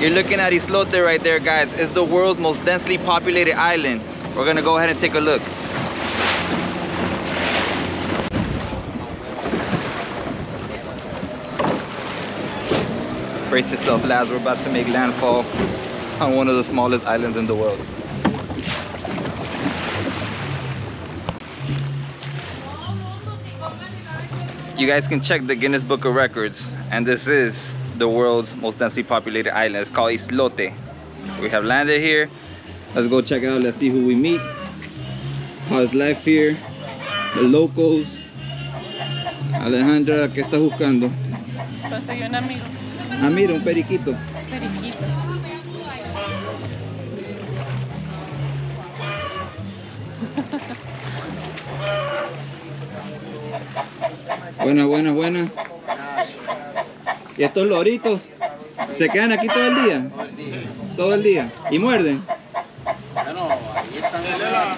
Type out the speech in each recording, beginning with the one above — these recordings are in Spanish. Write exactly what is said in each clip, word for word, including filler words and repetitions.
You're looking at Islote right there, guys. It's the world's most densely populated island. We're gonna go ahead and take a look. Brace yourself, lads. We're about to make landfall on one of the smallest islands in the world. You guys can check the Guinness Book of Records, and this is the world's most densely populated island. It's called Islote. We have landed here. Let's go check it out. Let's see who we meet. How's life here? The locals. Alejandra, ¿qué estás buscando? Conseguí un amigo. Ah, mira, un periquito. Periquito. Buenas, buenas, buenas. ¿Y estos loritos se quedan aquí todo el día? Todo el día. Todo el día. ¿Y muerden? Bueno, ahí están en la...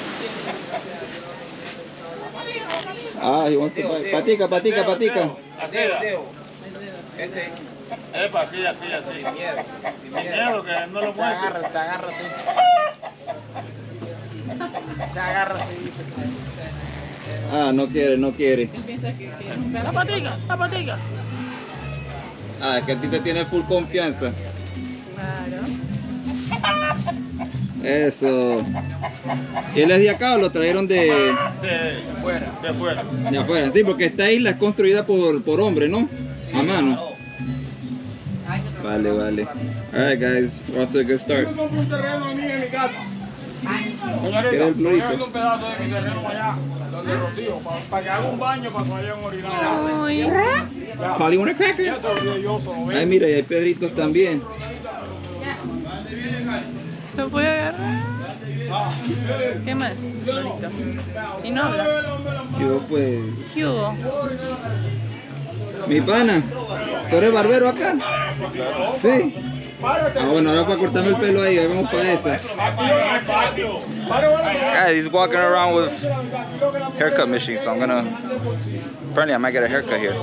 Ah, he wants to bite. Patica, patica, patica. Así, este. Epa, así, así, así. Sin miedo. Sin miedo, que no lo muerde. Se agarra, se agarra así. Se agarra así. Ah, no quiere, no quiere. Él piensa que tiene la patica, la patica. Ah, es que a ti te tiene full confianza. Claro. Eso. ¿Y él es de acá o lo trajeron de, De afuera. De afuera. de afuera? Sí, porque esta isla es construida por, por hombre, ¿no? A mano. Vale, vale. Alright, guys, we're off to a good start. Yo compré un terreno a mí en mi casa. ¿Quieres el florito? Yo un pedazo de mi terreno allá, donde Rocío, para, para que haga un baño para que vayan a orinar. Uy. Polly, want a cracker? Ya te olvidé yo, solo Ay, mira, y hay pedritos también. Lo puede agarrar. ¿Qué más? Florito. Y no habla. Yo, pues, ¿Qué hubo? mi pana, ¿tú eres barbero acá? Sí. Ah, bueno, ahora para cortarme el pelo ahí, ahí vamos para esa. Guys, he's walking around with haircut machine, so I'm gonna, apparently I might get a haircut here.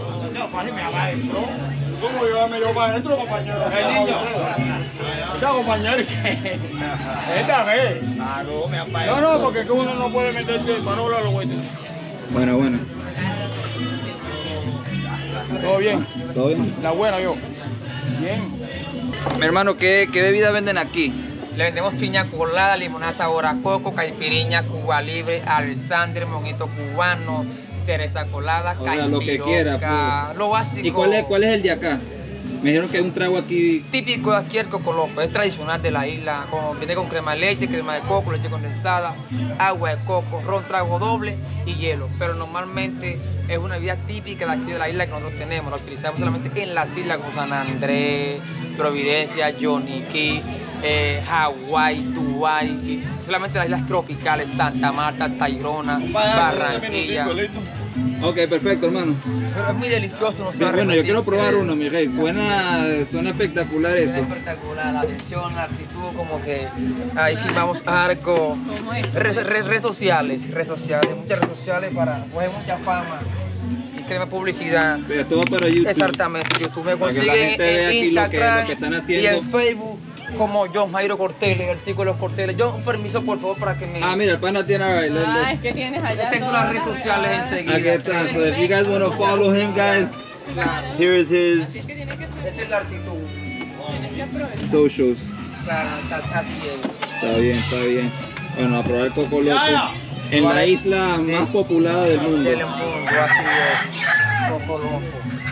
¿Cómo llevarme yo para adentro, compañero? El niño. Ya, compañero. Esta vez. No, no, porque que uno no puede meterse parola a los güeyes. Bueno, bueno. ¿Todo bien? ¿Todo bien? La buena yo. Bien. Mi hermano, ¿qué, qué bebida venden aquí? Le vendemos piña colada, limonada sabor a coco, caipiriña, Cuba Libre, Alexander, monito cubano, cereza colada, O sea, lo que quiera, pues. lo básico. ¿Y cuál es, cuál es el de acá? Me dijeron que hay un trago aquí. Típico de aquí el cocoloco, es tradicional de la isla, como viene con crema de leche, crema de coco, leche condensada, agua de coco, ron trago doble y hielo. Pero normalmente es una bebida típica de aquí de la isla que nosotros tenemos, la utilizamos solamente en las islas como San Andrés, Providencia, Yoniquí, eh, Hawái, Dubái, y solamente las islas tropicales, Santa Marta, Tayrona, Barranquilla. Ok, perfecto, hermano. Pero es muy delicioso, no se Sí, va a bueno, yo repetir. quiero probar uno, mi rey. Suena, suena espectacular Es eso. espectacular, la atención, la actitud, como que ahí filmamos arco, ¿Cómo es? redes, redes, redes sociales, redes sociales, muchas redes sociales para coger mucha fama y crear publicidad. Sí, esto va para YouTube. Exactamente, YouTube me Para que la consiguen gente vea en aquí lo que- Instagram lo que están y haciendo. en Facebook como John Jairo Corteles, el artículo de los Corteles. John, un permiso por favor para que me... Ah, mira, el pana tiene. alright, let- Ah, let- es que tienes allá. tengo todas las redes sociales regadas. enseguida. Aquí está. So if you guys want to follow him, guys, here is Así his que tienes que, Esa es la actitud. tienes que aprovechar. socials. Claro, así- así es. Está bien, está bien. Bueno, a probar coco loco en la isla más poblada del mundo. Del mundo, así es. Coco loco.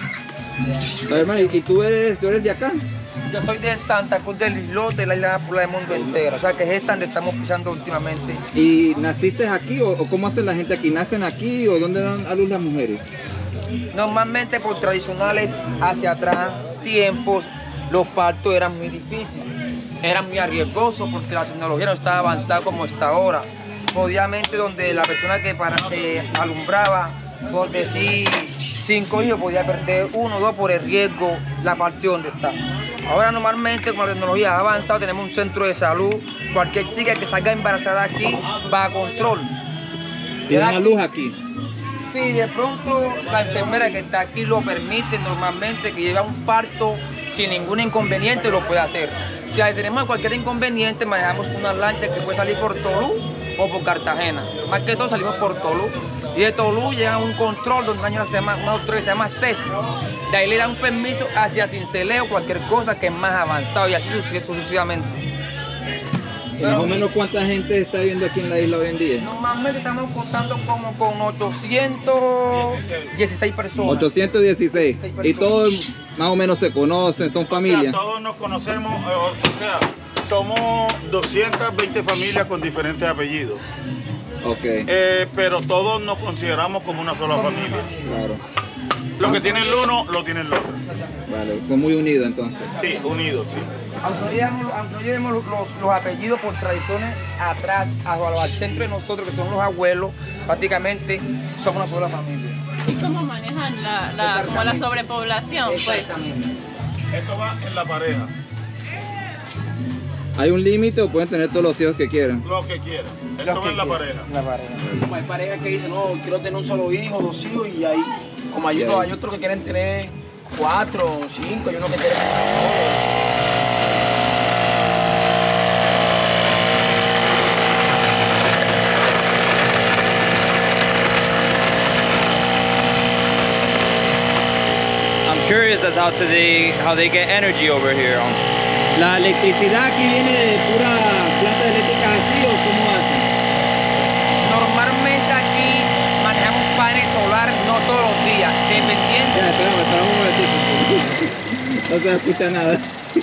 A ver, hermano, ¿y tú eres, tú eres de acá? Yo soy de Santa Cruz del Islote, la isla más poblada del mundo entero. O sea que es esta donde estamos pisando últimamente. ¿Y naciste aquí o, o cómo hace la gente aquí? ¿Nacen aquí o dónde dan a luz las mujeres? Normalmente por tradicionales hacia atrás tiempos los partos eran muy difíciles, eran muy arriesgosos porque la tecnología no estaba avanzada como está ahora. Obviamente donde la persona que para, eh, alumbraba, por decir cinco hijos, podía perder uno o dos por el riesgo, la parte donde está. Ahora normalmente con la tecnología ha avanzado, tenemos un centro de salud, cualquier chica que salga embarazada aquí va a control. ¿Y dan a luz aquí? Si de pronto la enfermera que está aquí lo permite normalmente, que lleva un parto sin ningún inconveniente lo puede hacer. Si tenemos cualquier inconveniente, manejamos una lancha que puede salir por Tolú o por Cartagena. Más que todo salimos por Tolú. Y de Tolú llega a un control donde una, se llama, una doctora que se llama Ceci. De ahí le dan un permiso hacia Cincelejo o cualquier cosa que es más avanzado y así sucesivamente. ¿Y más o menos cuánta gente está viviendo aquí en la isla hoy en día? Normalmente estamos contando como con ochocientos dieciséis personas. ochocientos dieciséis. Y todos más o menos se conocen, son familias. O sea, todos nos conocemos, eh, o sea, somos doscientas veinte familias con diferentes apellidos. Ok. Eh, pero todos nos consideramos como una sola familia. Claro. Lo que tiene el uno, lo tiene el otro. Vale, son muy unidos entonces. Sí, unidos, sí. Aunque no llevemos, aunque no llevemos los, los, los apellidos por tradiciones atrás, al, al centro de nosotros, que son los abuelos, prácticamente somos una sola familia. ¿Y cómo manejan la, la, como la sobrepoblación? Pues? Exactamente. Eso va en la pareja, ¿Hay un límite o pueden tener todos los hijos que quieran? lo que quieran. Los Eso va que en la quieran, pareja. La pareja. Como hay parejas que dicen, no, quiero tener un solo hijo, dos hijos, y ahí, como hay, Y unos, ahí. hay otros que quieren tener cuatro, cinco, hay unos que quieren tener I'm curious as how to they how they get energy over here. ¿La electricidad aquí viene de pura planta eléctrica así o cómo hacen? Normalmente aquí manejamos paneles solar no todos los días, dependiendo. Ya, espérame, espérame un momentito. No se escucha nada.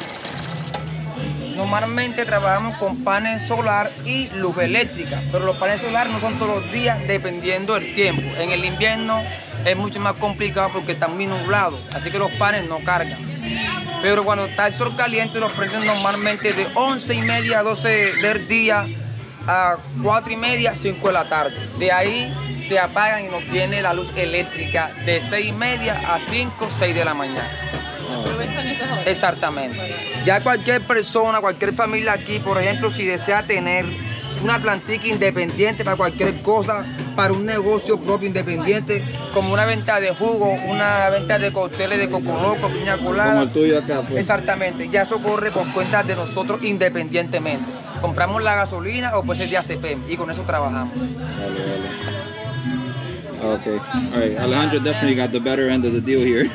Normalmente trabajamos con paneles solar y luz eléctrica, pero los paneles solares no son todos los días dependiendo del tiempo. En el invierno es mucho más complicado porque está muy nublado, así que los paneles no cargan. Pero cuando está el sol caliente los prenden normalmente de once y media a doce del día a cuatro y media, cinco de la tarde. De ahí se apagan y nos viene la luz eléctrica de seis y media a cinco, seis de la mañana. Aprovechan esas horas. Exactamente. Ya cualquier persona, cualquier familia aquí, por ejemplo, si desea tener una plantica independiente para cualquier cosa, para un negocio propio independiente, como una venta de jugo, una venta de cócteles de coco loco, piña colada. Como el tuyo acá, pues. Exactamente, ya eso corre por cuenta de nosotros independientemente. Compramos la gasolina o pues es de A C P y con eso trabajamos. Vale, vale. Okay. All right. Alejandro definitely got the better end of the deal here.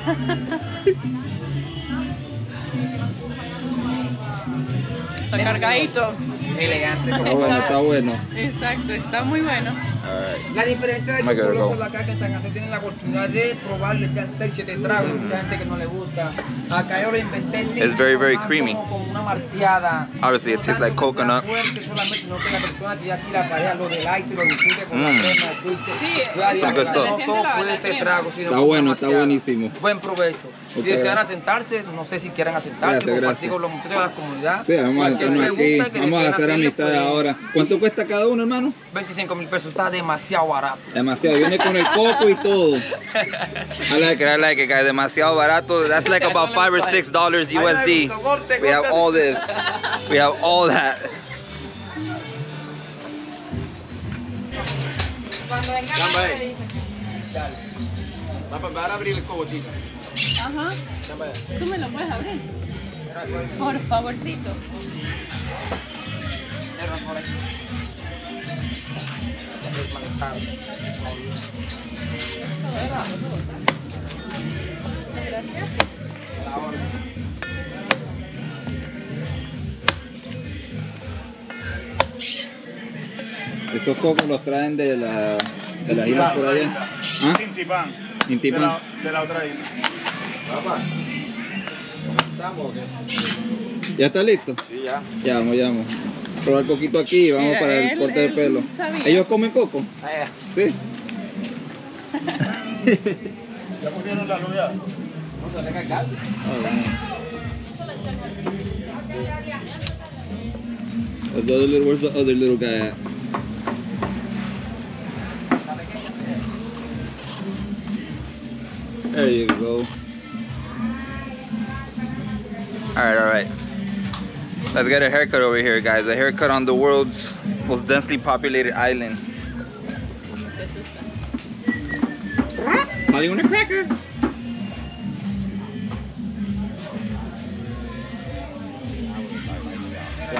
Está cargadito. Elegante. Está bueno, está bueno. Exacto, está muy bueno. All right. La diferencia de My Coco God, Loco go. acá que San Antonio tienen la oportunidad de probarle ya seis, siete tragos, hay mucha gente que no le gusta. Acá yo lo inventé. It's very, very más creamy. Como, como una marteada. Obviously, it No tastes tanto like que sea coconut. fuerte solamente, sino que la persona que ya aquí la pareja lo deleite, lo disfrute con Mm. la crema, el dulce. Sí, Yo haría some good que stuff. no todo La- puede la ser crema. trago, sino Está como bueno, una está marteada. buenísimo. Buen provecho. Si Okay. desean sentarse, no sé si quieran sentarse, Gracias, compartir gracias. con los muchachos de la comunidad. Sí, vamos a Si alguien sentarnos le aquí. gusta, que Vamos a deseen hacer hacerlo, amistades pues, ahora. ¿Cuánto cuesta cada uno, hermano? veinticinco mil pesos, está demasiado barato. Demasiado. Viene con el coco y todo. I like it. I like it, guys. Demasiado barato. That's like about five or six dollars U S D. We have all this. We have all that. Cuando venga Chamba, me eh. dice. Va a va a abrir el cobo, chica. Ajá. Chamba. ¿Tú me lo puedes abrir? Por favorcito. Muchas gracias. Esos cocos los traen de, la, de las islas por allá. ¿Ah? Tintipán. Tintipán. De la, de la otra isla. ¿Comenzamos o qué? ¿Ya está listo? Sí, ya. Ya vamos, ya vamos. Probar coquito aquí y vamos Mira, para el él- corte de él pelo. sabía. ¿Ellos comen coco? Ah, ya. Sí. ¿Ya pusieron la luz ya? No se deja cargar. Oh, man. Where's the other little, where's the other little guy at? There you go. Alright, alright. Let's get a haircut over here, guys. A haircut on the world's most densely populated island. Holly, want a cracker?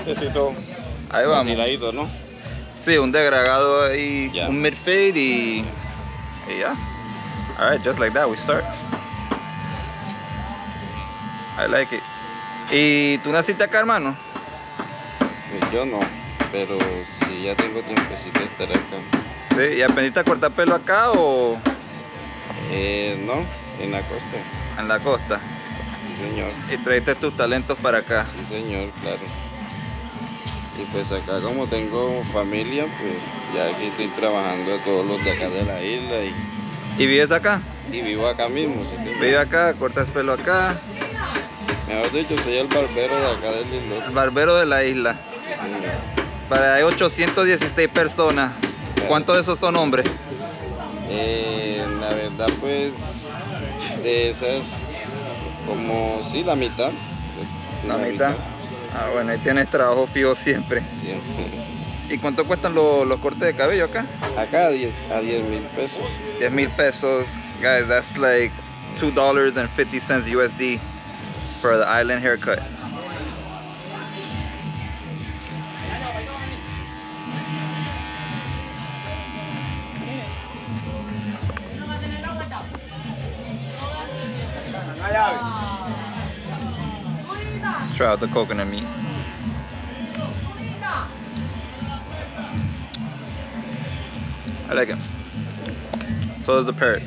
cortecito. Ahí vamos. Vaciladito, ¿no? Sí, un degradado ahí, Ya. un mid-fade y, y ya. Alright, just like that we start. I like it. ¿Y tú naciste acá, hermano? Pues yo no, pero sí, ya tengo tiempecito de estar acá. Sí, ¿y aprendiste a cortar pelo acá o Eh, no, en la costa. en la costa? Sí, señor. Y trajiste tus talentos para acá. Sí, señor, claro. Y pues acá como tengo familia, pues ya aquí estoy trabajando a todos los de acá de la isla y, ¿Y vives acá? y vivo acá mismo. Sí, señor. Vives acá, cortas pelo acá. Mejor dicho, soy el barbero de acá del islote. El barbero de la isla. Para hay ochocientas dieciséis personas. ¿Cuántos de esos son hombres? Eh, la verdad, pues de esas, como sí, la mitad. La mitad. Ah, bueno, ahí tienes trabajo fijo siempre. Sí. ¿Y cuánto cuestan los, los cortes de cabello acá? Acá a diez mil pesos. diez mil pesos. Guys, that's like two dollars and fifty cents U S D for the island haircut. Let's try out the coconut meat. I like it. So does the parrot.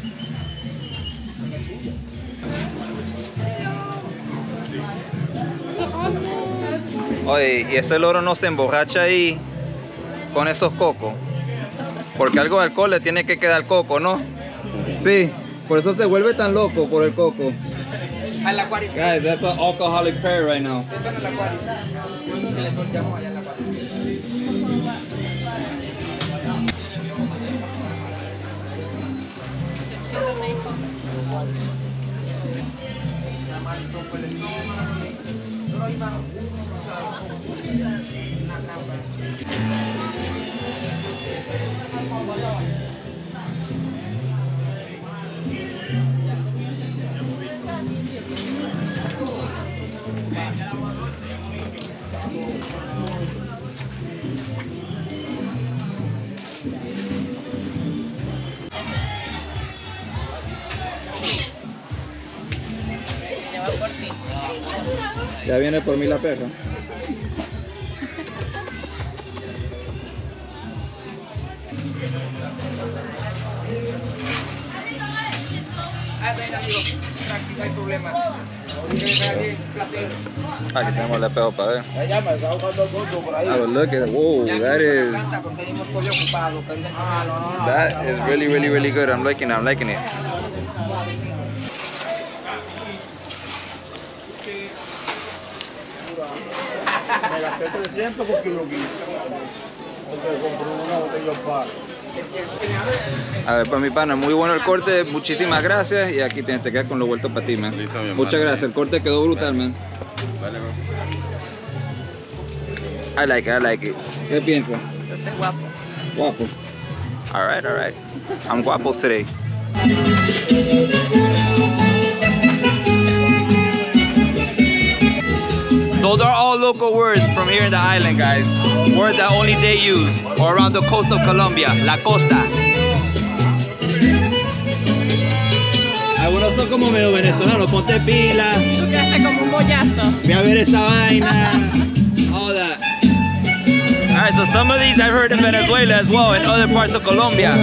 Oye, ¿y ese loro no se emborracha ahí con esos cocos? Porque algo de alcohol le tiene que quedar coco, ¿no? Sí, por eso se vuelve tan loco por el coco. En la cuarenta. Guys, that's an alcoholic parrot right now. Esto en la cuarenta. Que le soltamos allá en la cuarenta. Ya viene por mí la perra. Ah, venga, amigo. Tranquilo, no hay problema. Que le vaya bien, placer. Aquí tenemos el espejo para ver. Ella me está buscando fotos por ahí. I would look at it. Whoa, that is Porque hemos podido ocupado. Ah, no, no, no. that is really really really good. I'm liking it. I'm liking it. Me gasté trescientos porque lo quise. Porque compré una botella de par. A ver, para mi pana, muy bueno el corte, muchísimas gracias y aquí tienes que quedar con lo vuelto para ti, man. Listo, mi hermano. Muchas gracias, el corte quedó brutal, man. Vale, I like it, I like it. ¿Qué piensas? Yo soy guapo. Guapo. All right, all right. I'm guapo today. Those are all local words from here in the island, guys. Words that only they use, or around the coast of Colombia, la costa. Algunos son como medio venezolanos, ponte pila, Tú quedaste como un bollazo. ve a ver esa vaina, all that. Alright, so some of these I've heard in Venezuela as well, in other parts of Colombia.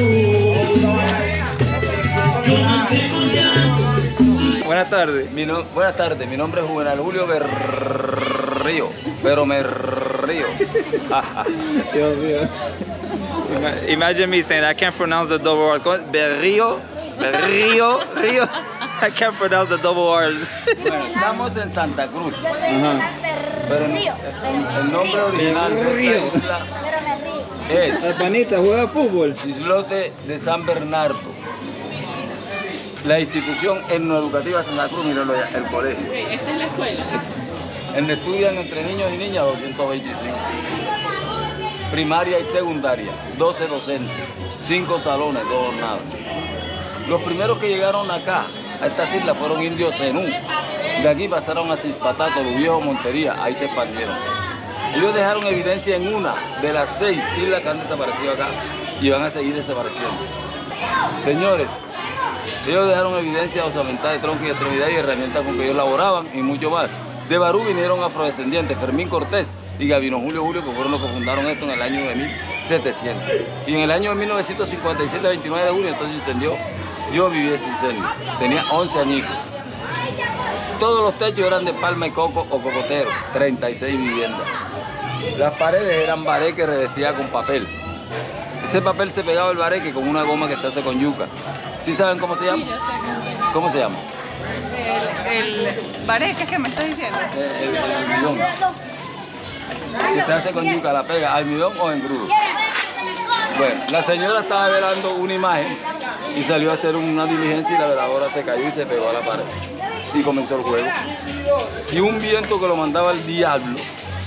Buenas tardes. Mi no- buenas tardes, mi nombre es Juvenal Julio Berrío, pero me río. Dios mío. Ima- Imagine me saying I can't pronounce the double R. ¿Cómo? Berrío, Berrío, Río. I can't pronounce the double R's. Bueno, estamos en Santa Cruz, Ajá. pero el, el nombre original de esta isla es La panita juega fútbol. Islote de San Bernardo. La institución etnoeducativa Santa Cruz, mírenlo ya, el colegio. Esta es la escuela. En donde estudian entre niños y niñas doscientos veinticinco. Primaria y secundaria, doce docentes, cinco salones, dos jornadas. Los primeros que llegaron acá, a estas islas, fueron indios zenú. De aquí pasaron a Cispatato, los viejos Montería, ahí se expandieron. Ellos dejaron evidencia en una de las seis islas que han desaparecido acá y van a seguir desapareciendo. Señores, ellos dejaron evidencia osamentada de tronco y extremidad y herramientas con que ellos laboraban y mucho más. De Barú vinieron afrodescendientes, Fermín Cortés y Gabino Julio Julio, que fueron los que fundaron esto en el año de mil setecientos. Y en el año de mil novecientos cincuenta y siete, veintinueve de junio, entonces incendió. Yo viví ese incendio, tenía once añicos. Todos los techos eran de palma y coco o cocotero, treinta y seis viviendas. Las paredes eran bareque revestidas con papel. Ese papel se pegaba al bareque con una goma que se hace con yuca. ¿Sí saben cómo se llama? Sí, yo sé. ¿Cómo se llama? El, el bareque que me estás diciendo. El, el, el almidón. Que se hace con yuca, la pega, almidón o engrudo. Bueno, la señora estaba velando una imagen y salió a hacer una diligencia y la veladora se cayó y se pegó a la pared. Y comenzó el juego. Y un viento que lo mandaba el diablo,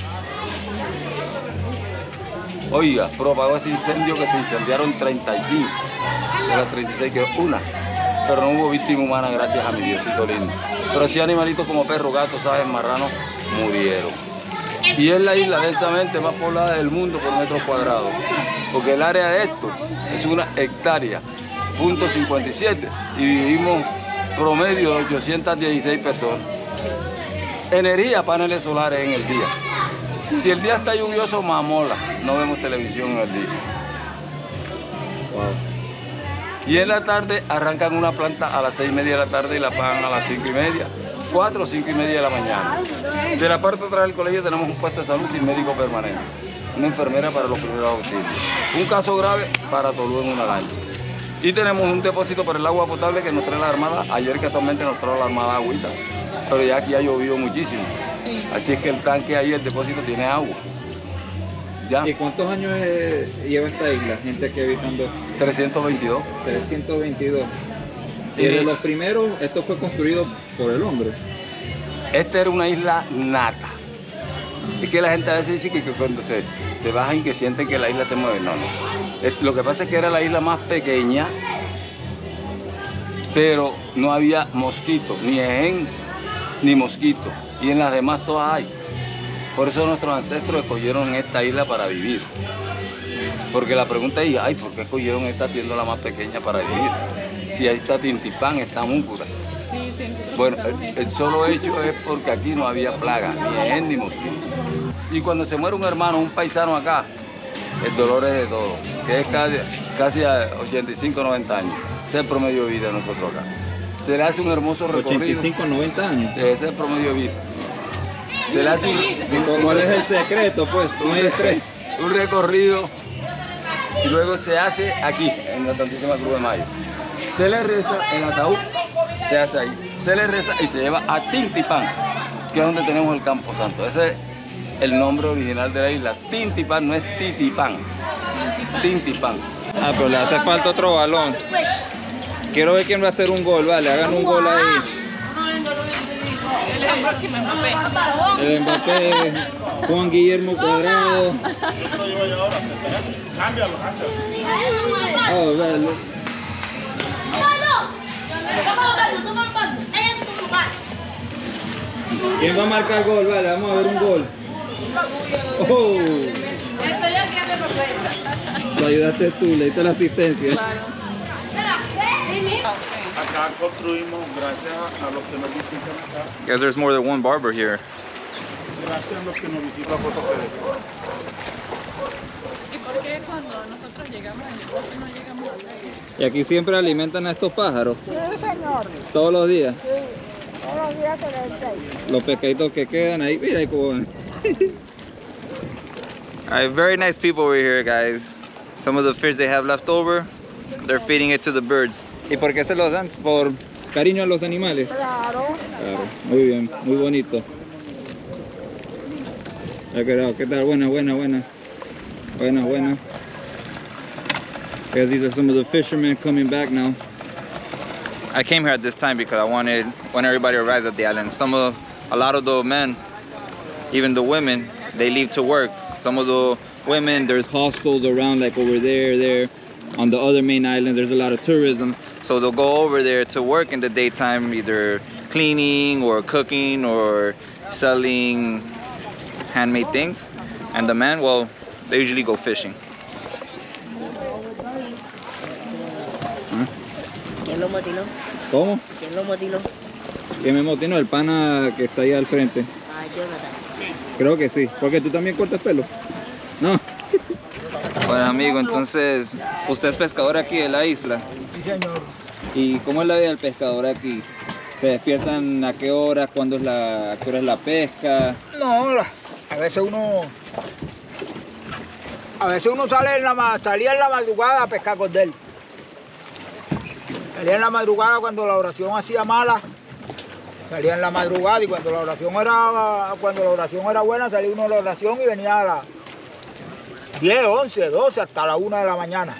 oiga, propagó ese incendio que se incendiaron treinta y cinco. De las treinta y seis quedó una. Pero no hubo víctima humana, gracias a mi Diosito lindo. Pero sí animalitos como perros, gatos, aves, marranos murieron. Y es la isla densamente más poblada del mundo por metros cuadrados. Porque el área de esto es una hectárea, punto cincuenta y siete. Y vivimos promedio de ochocientas dieciséis personas. Energía, paneles solares en el día. Si el día está lluvioso, mamola, no vemos televisión en el día. Wow. Y en la tarde arrancan una planta a las seis y media de la tarde y la pagan a las cinco y media, cuatro o cinco y media de la mañana. De la parte de atrás del colegio tenemos un puesto de salud sin médico permanente, una enfermera para los primeros auxilios, un caso grave para Tolú en una lancha. Y tenemos un depósito para el agua potable que nos trae la Armada. Ayer casualmente nos trajo la Armada agüita, pero ya aquí ha llovido muchísimo. Sí. Así es que el tanque ahí, el depósito tiene agua. ¿Ya? ¿Y cuántos años eh, lleva esta isla? Gente aquí habitando. trescientos veintidós. trescientos veintidós. Y de los primeros, esto fue construido por el hombre. Esta era una isla nata. Es que la gente a veces dice que, que cuando se, se bajan que sienten que la isla se mueve. No, no. Es, lo que pasa es que era la isla más pequeña, pero no había mosquitos, ni ején, ni mosquitos. Y en las demás todas hay. Por eso nuestros ancestros escogieron esta isla para vivir. Porque la pregunta es, ay, ¿por qué escogieron esta siendo la más pequeña para vivir? Si ahí está Tintipán, está Múcura. Sí, sí, bueno, el, el solo hecho es porque aquí no había plaga, ni ején, ni mosquito. Y cuando se muere un hermano, un paisano acá, el dolor es de todo, que es casi, casi a ochenta y cinco, noventa años. Ese es el promedio de vida de nosotros acá. Se le hace un hermoso recorrido. ochenta y cinco, noventa años. Ese es el promedio de vida. Se le hace un... ¿Cuál es el secreto? Pues no hay estrés. Un recorrido y luego se hace aquí, en la Santísima Cruz de Mayo. Se le reza en ataúd, se hace ahí. Se le reza y se lleva a Tintipán, que es donde tenemos el Campo Santo. Ese es el nombre original de la isla. Tintipán, no es Titipán. Tintipán. Ah, pero le hace falta otro balón. Quiero ver quién va a hacer un gol, vale, hagan un gol ahí. Él es el próximo Mbappé. El Mbappé, Juan Guillermo Cuadrado. Cámbialo, cámbialo. Oh, vale. ¿Quién va a marcar el gol? Vale, vamos a ver un gol. Oh. Estoy aquí a la Lo ayudaste tú, le diste la asistencia. Claro. Acá construimos gracias a los que nos visitan acá. Guys, there's more than one barber here. Gracias a los que nos visitan. La foto que desea. ¿Y por qué cuando nosotros llegamos en el bosque no llegamos acá? Y aquí siempre alimentan a estos pájaros. Sí, señor. Todos los días. Sí, todos los días se les trae. Los pescaditos que quedan ahí, mira cómo van. Alright, very nice people over here, guys. Some of the fish they have left over, they're feeding it to the birds. ¿Y por qué se los dan? ¿Por cariño a los animales? Claro. Claro, muy bien, muy bonito. ¿Qué tal? ¿Qué tal? Buena, buena, buena. Buena, buena. Guys, these are some of the fishermen coming back now. I came here at this time because I wanted, when everybody arrives at the island, some of, a lot of the men, even the women, they leave to work. Some of the women, there's hostels around, like over there, there. On the other main island, there's a lot of tourism. So they'll go over there to work in the daytime, either cleaning or cooking or selling handmade things. And the men, well, they usually go fishing. ¿Ah? ¿Quién lo motiló? ¿Cómo? ¿Quién lo motiló? ¿Quién me motinó? El pana que está ahí al frente. Ah, Jonathan. Creo que sí. Porque tú también cortas pelo. No. Bueno, amigo, entonces, usted es pescador aquí de la isla. Sí, señor. ¿Y cómo es la vida del pescador aquí? ¿Se despiertan a qué hora? ¿Cuándo es la, a qué hora es la pesca? No, la- a veces uno... A veces uno sale en la, ma- salía en la madrugada a pescar cordel. Salía en la madrugada cuando la oración hacía mala. Salía en la madrugada y cuando la oración era, cuando la oración era buena, salía uno de la oración y venía a las diez, once, doce, hasta la una de la mañana.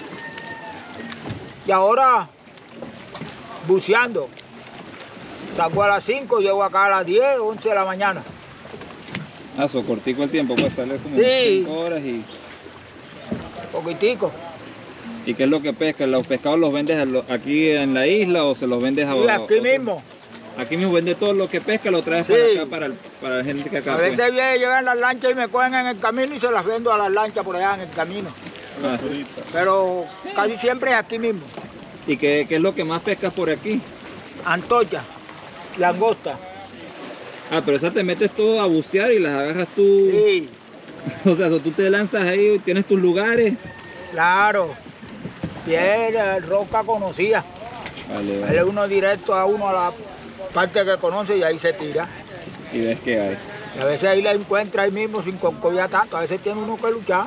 Y ahora, buceando. Salgo a las cinco, llego acá a las diez, once de la mañana. Ah, so cortico el tiempo, pues sale como Sí. cinco horas y... Poquitico. ¿Y qué es lo que pescan? ¿Los pescados los vendes a lo- aquí en la isla o se los vendes a... Y aquí otro? mismo. Aquí mismo vende todo lo que pesca, lo traes Sí. para acá, para, el- para la gente que acá... A pues. veces vienen, llegan las lanchas y me cogen en el camino y se las vendo a las lanchas por allá en el camino. Ah, sí. Pero casi siempre es aquí mismo. ¿Y qué, qué es lo que más pescas por aquí? Antocha, langosta. Ah, pero esa te metes todo a bucear y las agarras tú... Sí, O sea, so tú te lanzas ahí, tienes tus lugares. claro. Tiene roca conocida. Vale, Dale uno directo a uno a la parte que conoce y ahí se tira. Y ves que hay. Y a veces ahí la encuentra ahí mismo sin concobia tanto. A veces tiene uno que luchar.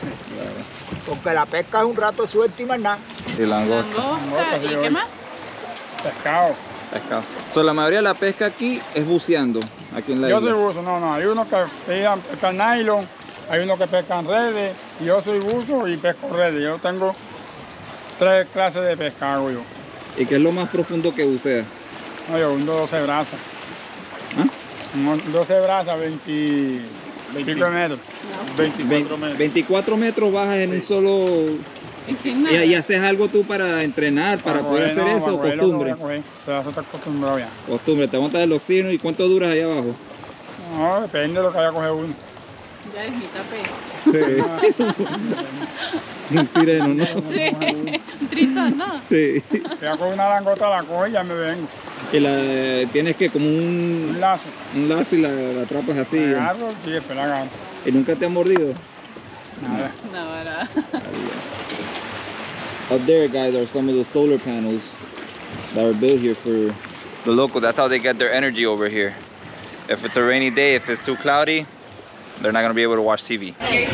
Porque la pesca es un rato de suerte y más nada. Y langosta. Langosta. ¿Y qué más? Pescado. Pescado. So, la mayoría de la pesca aquí es buceando, aquí en la Yo isla. soy buzo, no, no. Hay unos que pescan, pescan nylon, hay unos que pescan redes. Y yo soy buzo y pesco redes. Yo tengo tres clases de pesca, hago yo. ¿Y qué es lo más profundo que buceas? No, yo hundo doce brazas. ¿Ah? Un doce brazas, veinte, pico metros. veinticuatro metros. veinticuatro metros bajas en un solo... Y sin nada. ¿Y, y haces algo tú para entrenar, para poder hacer eso o costumbre? Se está acostumbrado ya. Costumbre, te montas el oxígeno y ¿cuánto duras allá abajo? No, depende de lo que haya coger uno. Ya es mitad pez. Sí. Un sireno, ¿no? Sí. Un tritón, ¿no? Sí. Ya con una langota la cojo y ya me vengo. Y la, tienes que como un, Un lazo. un lazo y la, la atrapas así. Me agarro, sí, después la agarro. ¿Y nunca te ha mordido? Nada. No, ¿verdad? Up there, guys, are some of the solar panels that are built here for the locals. That's how they get their energy over here. If it's a rainy day, if it's too cloudy, they're not going to be able to watch T V. Vale,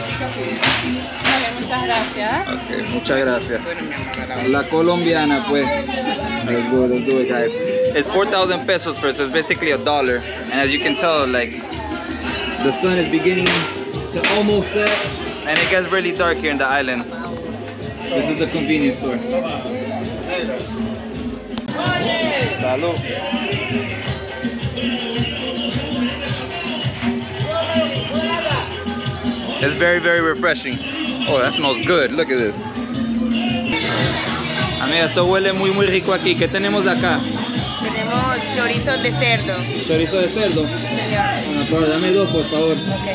muchas gracias. Okay, muchas gracias. La colombiana, pues. Let's go, let's do it, guys. It's four thousand pesos first, so it's basically a dollar. And as you can tell, like, the sun is beginning to almost set. And it gets really dark here in the island. This is the convenience store. Salud. It's very, very refreshing. Oh, that smells good. Look at this. Amiga, esto huele muy, muy rico aquí. ¿Qué tenemos acá? Tenemos chorizos de cerdo. Chorizo de cerdo. Señor. Bueno, pero dame dos, por favor.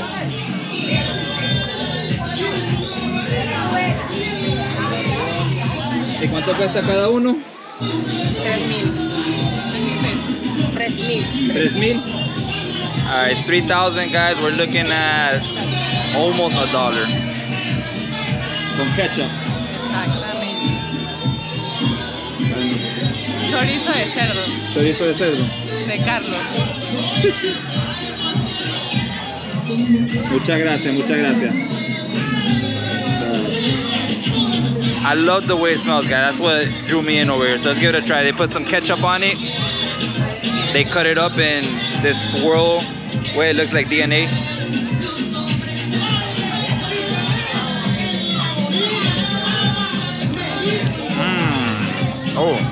¿Y cuánto cuesta cada uno? Tres mil. Tres mil. Tres mil. All right, three thousand, guys. We're looking at almost a dollar. Con ketchup. Exactamente. Chorizo de cerdo. Chorizo de cerdo. De Carlos. Muchas gracias, muchas gracias. I love the way it smells, guys. That's what drew me in over here. So let's give it a try. They put some ketchup on it. They cut it up in this swirl way it looks like D N A. Mmm. Oh.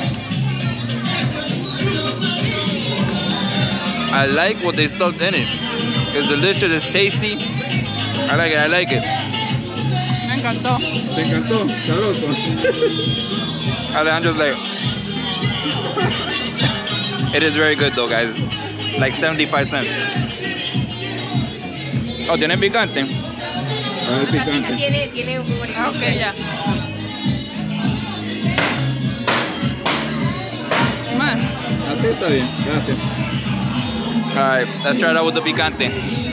I like what they stuffed in it. It's delicious, it's tasty. I like it, I like it. Me encantó. ¿Te encantó? Sabroso. Alejandro's like... It is very good though, guys. Like seventy-five cents. Oh, ¿tiene picante? A ver, picante. Tiene, tiene un favorito. Ah, ok, ya. Más. Así está bien, gracias. Alright, let's try it out with the picante.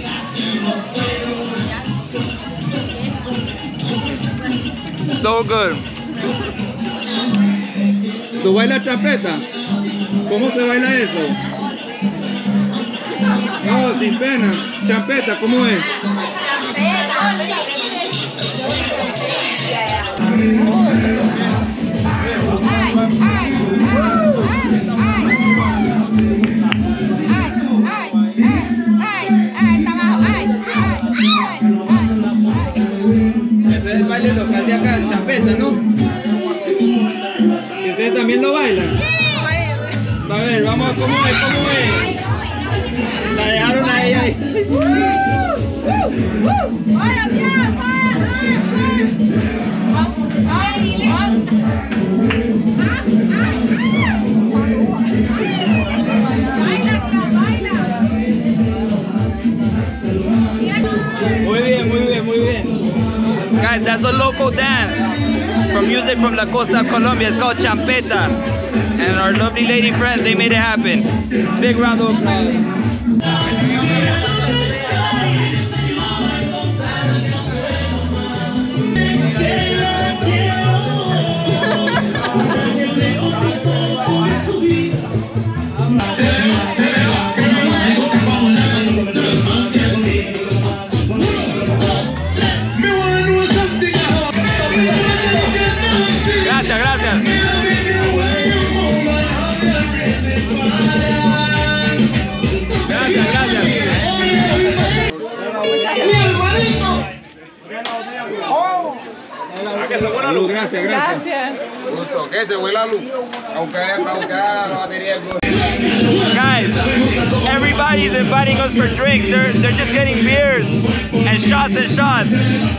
So good. ¿Tú bailas champeta? ¿Cómo se baila eso? No, sin pena. Champeta, ¿cómo es? Ese es el baile local de acá, champeta, ¿no? ¿Y ustedes también lo bailan? A ver, vamos, ¿cómo es? ¿Cómo es? La dejaron ahí, ahí. Muy bien, muy bien, muy bien. Guys, that's a local dance from music from La Costa of Colombia. It's called champeta. And our lovely lady friends, they made it happen. Big round of applause. Gracias, gracias. Gracias, gracias. Salud, gracias, gracias. Gracias. Gusto, que se fue la luz. Aunque, aunque la batería es good. Guys, everybody's inviting us for drinks. They're, they're just getting beers and shots and shots.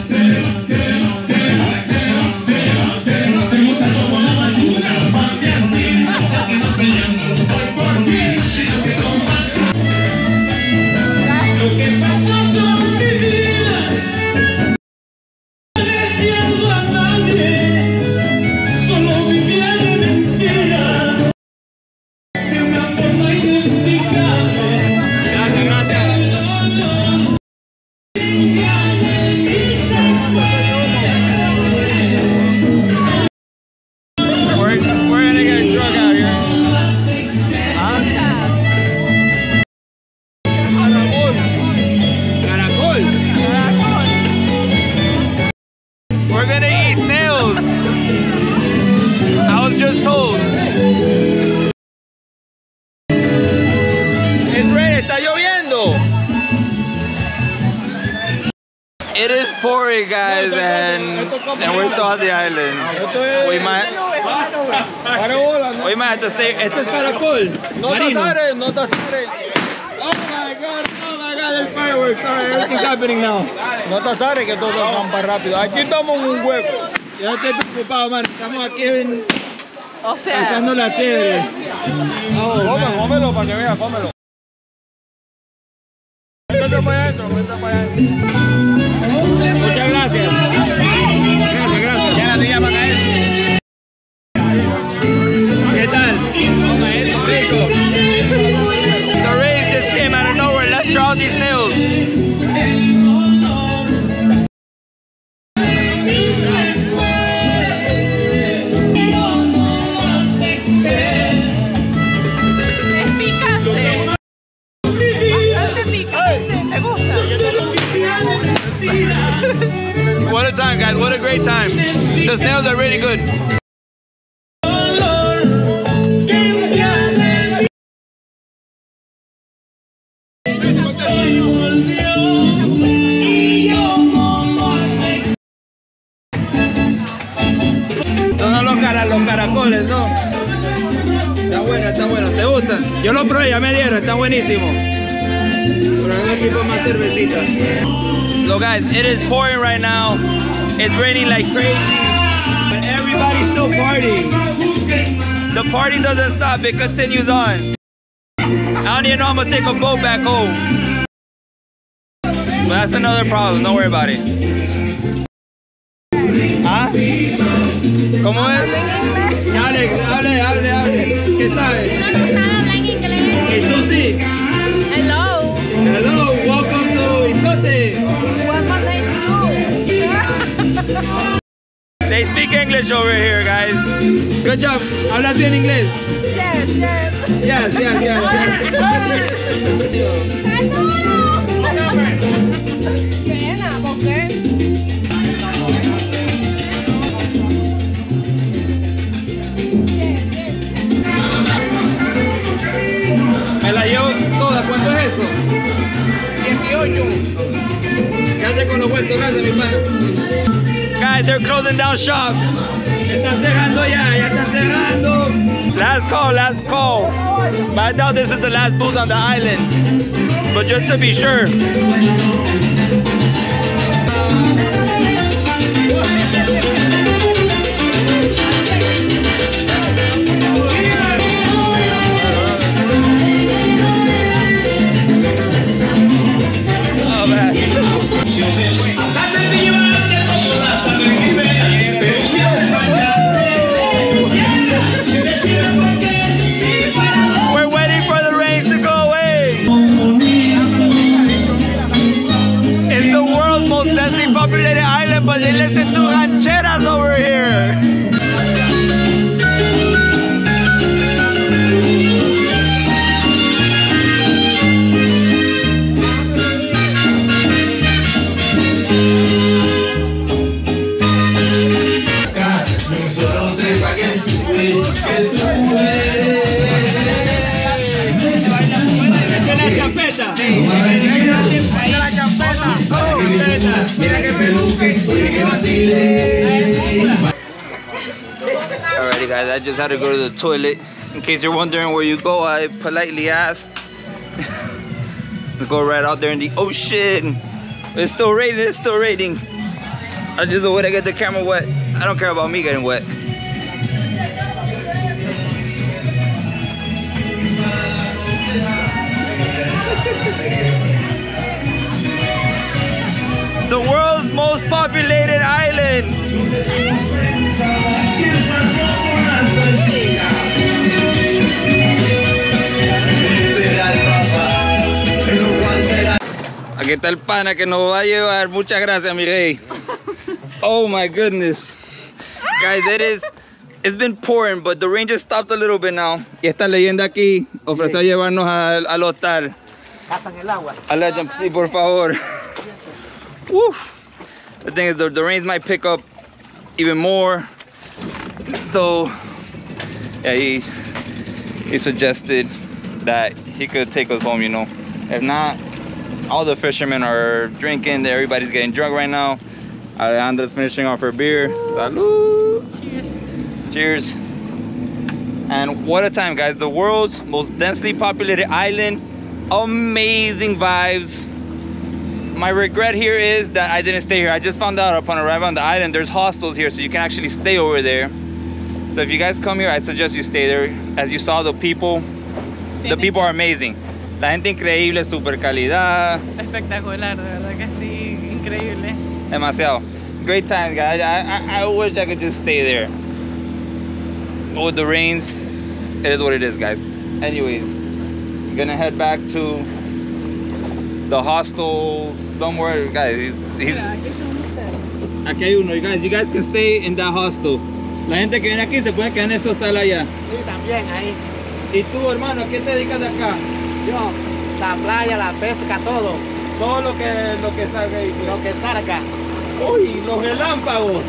It is pouring, guys, and and we're still on the island. We might we might have to stay. Este es caracol. Marino. No te azares. Oh my God! Oh my God! There's fireworks. Sorry, everything's happening now. No te azares que todo va más rápido. Aquí estamos en un hueco. Yo estoy preocupado, man. Estamos aquí en, O sea, pasando la chévere. Oh, Cómelo, cómelo para que veas, cómelo. Métete para adentro, métete para adentro. muchas gracias. Gracias, gracias. Ya la tenía para caer. ¿Qué tal? Rico. The rain just came out of nowhere. Let's try out these nails. es picante. Bastante picante. ¿Te gusta? What a time, guys. What a great time. The snails are really good. Estos son los, cara, los caracoles, ¿no? Está bueno, está bueno. ¿Te gustan? Yo los probé, ya me dieron. Están buenísimos. Pero hay un equipo más cervecita. So guys, it is pouring right now. It's raining like crazy. But everybody's still partying. The party doesn't stop, it continues on. I don't even know I'm gonna take a boat back home. But that's another problem, don't worry about it. ¿Ah? ¿Cómo es? Hable, hable, hable, hable. ¿Qué sabes? ¿Y tú sí? Hello. Hello, welcome to Islote. What must I do? They speak English over here, guys. Good job. ¿Hablas bien inglés? Yes, yes. Yes, yes, yes, yes. Pena, ¿por qué? Me la llevo toda. ¿Cuánto es eso? dieciocho. ¿Qué hace con los vueltos? Gracias, mi hermano. Guys, they're closing down shop. Están cerrando ya, ya están cerrando. Last call, last call. But I doubt this is the last booth on the island. But just to be sure. Oh, man. We're waiting for the rain to go away. It's the world's most densely populated island, but they listen to rancheras over here. Alrighty guys, I just had to go to the toilet. In case you're wondering where you go, I politely asked. Let's go right out there in the ocean. It's still raining, it's still raining. I just don't want to get the camera wet. I don't care about me getting wet. The world's most populated island. Aquí está el pana que nos va a llevar. Muchas gracias, mi rey. Oh my goodness. Guys, it is, it's been pouring, but the rain just stopped a little bit now. Y esta leyenda aquí ofreció llevarnos al, al hostal. Pasan el agua. A legend, sí, por favor. Woo. The thing is, the, the rains might pick up even more. So, yeah, he, he suggested that he could take us home, you know. If not, all the fishermen are drinking. Everybody's getting drunk right now. Alejandra's finishing off her beer. Salud. Cheers. Cheers. And what a time, guys. The world's most densely populated island. Amazing vibes. My regret here is that I didn't stay here. I just found out upon arrival on the island, there's hostels here, so you can actually stay over there. So if you guys come here, I suggest you stay there. As you saw, the people, the people are amazing. La gente increíble, super calidad. Espectacular, de verdad que sí, increíble. Demasiado. Great times, guys. I, I, I wish I could just stay there. But with the rains, it is what it is, guys. Anyways, I'm gonna head back to the hostel somewhere, guys. He's, he's... Aquí hay uno, you guys. You guys can stay in that hostel. La gente que viene aquí se puede quedar en ese hostal allá. Sí, también ahí. ¿Y tú, hermano, qué te dedicas acá? Yo, la playa, la pesca, todo. Todo lo que, lo que salga ahí. Pues. Lo que salga. Uy, los relámpagos.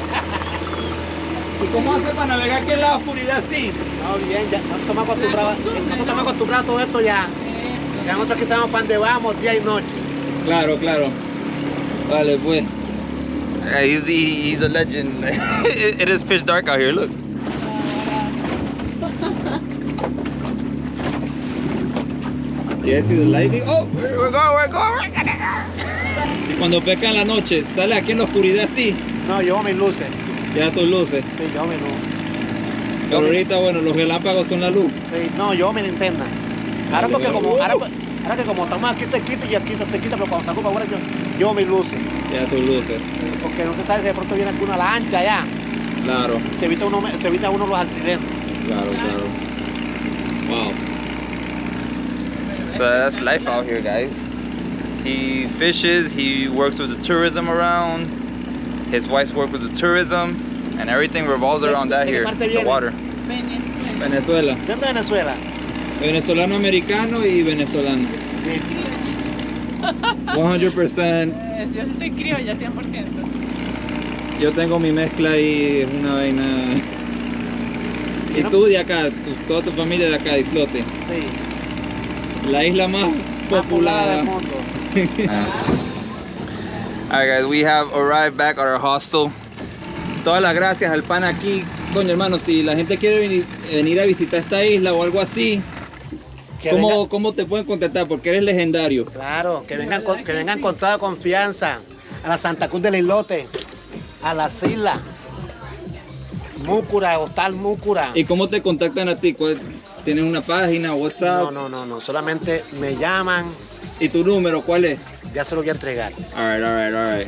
¿Y cómo hace para navegar aquí en la oscuridad así? No, bien, ya no estamos acostumbrados, no estamos acostumbrados a todo esto ya. Ya nosotros aquí sabemos para dónde vamos, día y noche. Claro, claro. Vale, pues. Uh, he's, he, he's a legend. it, it is pitch dark out here, look. Yeah, see the lighting? Oh, we're, we're going, we're going, we're gonna go. Y cuando pesca en la noche, sale aquí en la oscuridad así. No, llevo mis luces. Ya tus luces. Sí, llevo mis luces. Pero ahorita, bueno, los relámpagos son la luz. Sí, no, llevo mi linterna. Ahora porque como, ahora, Ahora que como estamos aquí cerquita y aquí está cerquita, pero cuando salgo para afuera yo, yo me luce. Ya tus luces. Porque no se sabe si de pronto viene alguna lancha allá. Claro, Se evita uno, se evita uno los accidentes. claro, claro. Wow. So that's life out here, guys. He fishes, he works with the tourism around. His wife's work with the tourism, and everything revolves around that here, the water. Venezuela. Venezuela. ¿De Venezuela? Venezolano americano y venezolano. one hundred percent. Eh, Yo soy criolla, cien por ciento. Yo tengo mi mezcla y es una vaina. Y tú de acá, tu- toda tu familia de acá, de Islote. Sí. La isla más Más poblada del poblada. mundo. Alright guys, we have arrived back at our hostel. Todas las gracias al pan aquí. Coño hermano, si la gente quiere venir, venir a visitar esta isla o algo así, Que ¿cómo, venga- ¿cómo te pueden contactar? Porque eres legendario. Claro, que vengan, con, que vengan con toda confianza a la Santa Cruz del Islote, a las islas, Múcura, Hostal Múcura. ¿Y cómo te contactan a ti? ¿Cuál- ¿Tienes una página, WhatsApp? No, no, no, no, solamente me llaman, ¿Y tu número cuál es? ya se lo voy a entregar. Alright, alright, alright.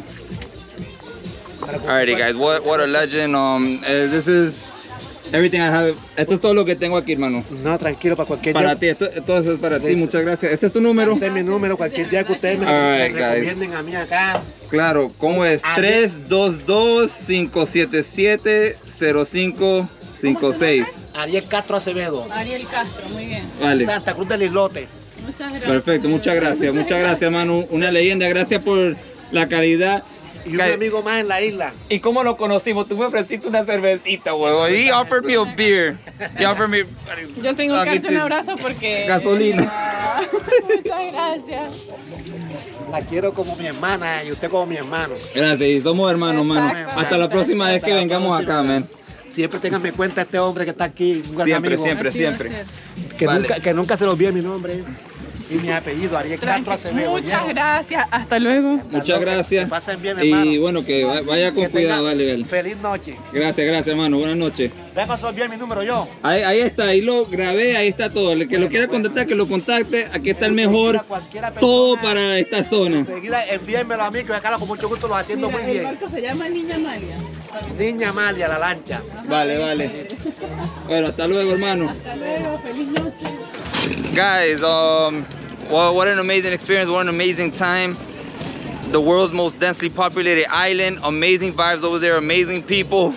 Alrighty guys, what, what a legend. Um, uh, this is everything I have. Esto es todo lo que tengo aquí, hermano. No, tranquilo, para cualquier Para día. ti, esto, todo eso es para ti, muchas gracias. ¿Este es tu número? Este es mi número, cualquier día que ustedes me, Alright, me guys. recomienden a mí acá. Claro, ¿cómo es? Ah, tres dos dos, cinco siete siete, cero cinco cinco seis. Ariel Castro Acevedo, Ariel Castro, muy bien. Vale, Santa Cruz del Islote. Muchas gracias. perfecto, muchas gracias, muchas gracias, hermano. Una leyenda, gracias por la calidad. Y un Ca- amigo más en la isla. ¿Y cómo lo conocimos? Tú me ofreciste una cervecita, huevo. He offered me a beer. He offered me Yo tengo que Aquí darte un te- abrazo porque... gasolina. Ah, muchas gracias. La quiero como mi hermana y usted como mi hermano. Gracias, y somos hermanos, mano. Exacto. Hasta la próxima vez que vengamos acá, man. Siempre tengan en cuenta a este hombre que está aquí, un gran Siempre, amigo. siempre, Así va a siempre. ser. Que, Vale. nunca, que nunca se lo olvide mi nombre y mi apellido, Ariel Castro Tranqui- Acevedo. Muchas viejo. gracias. Hasta luego. Muchas gracias. Que pasen bien, hermano. Y bueno, que va- vaya con Que cuidado, tengan dale, dale. Feliz noche. Gracias, gracias, hermano. Buenas noches. Venga a olvidar mi número yo. Ahí, ahí está, ahí lo grabé, ahí está todo. El que lo quiera contactar, que lo contacte. Aquí está el mejor. Cualquiera persona, Todo para esta zona. Enseguida envíenmelo a mí, que acá con mucho gusto lo atiendo Mira, muy el bien. barco se llama Niña Amalia. Niña Amalia, la lancha. Vale, vale. Bueno, hasta luego, hermano. Hasta luego. Feliz noche. Guys, um, well, what an amazing experience, what an amazing time. The world's most densely populated island, amazing vibes over there, amazing people.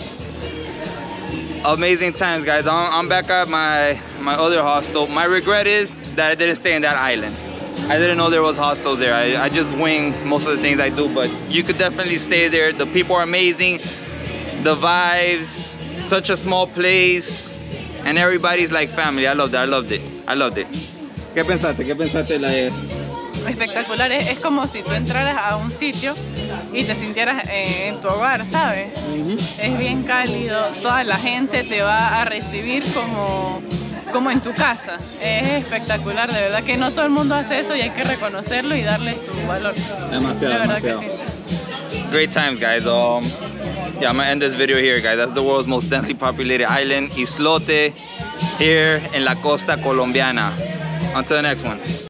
Amazing times, guys. I'm, I'm back at my, my other hostel. My regret is that I didn't stay in that island. I didn't know there was hostels there. I, I just wing most of the things I do, but you could definitely stay there. The people are amazing, the vibes, such a small place, and everybody's like family. I loved it, I loved it, I loved it. ¿Qué pensaste? ¿Qué pensaste de la Espectacular. Es, es como si tú entraras a un sitio y te sintieras eh, en tu hogar, ¿sabes? Es bien cálido. Toda la gente te va a recibir como, como en tu casa. Es espectacular. De verdad que no todo el mundo hace eso y hay que reconocerlo y darle su valor. Demasiado, De verdad demasiado. que sí. Great times, guys. Um, yeah, I'm gonna end this video here, guys. That's the world's most densely populated island, Islote, here in la costa colombiana. Until the next one.